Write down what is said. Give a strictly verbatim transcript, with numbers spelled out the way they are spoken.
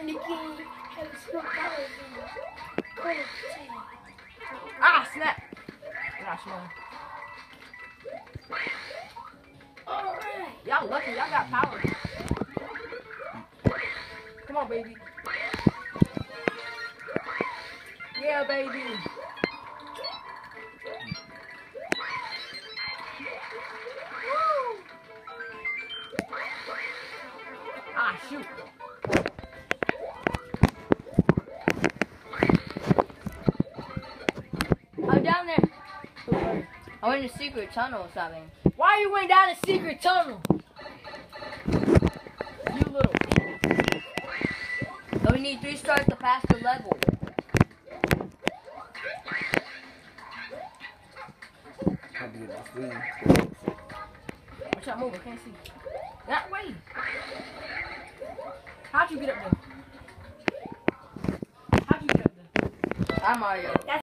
in the game. Have a smoke out. Ah, snap. Not small. Alright. Y'all lucky. Y'all got power. Come on, baby. Yeah, baby. Woo. Ah, shoot. I'm down there. I went in a secret tunnel or something. Why you went down a secret tunnel? You little. So we need three stars to pass the level. Watch out, move. I can't see. That way. How'd you get up there? How'd you get up there? I'm Mario.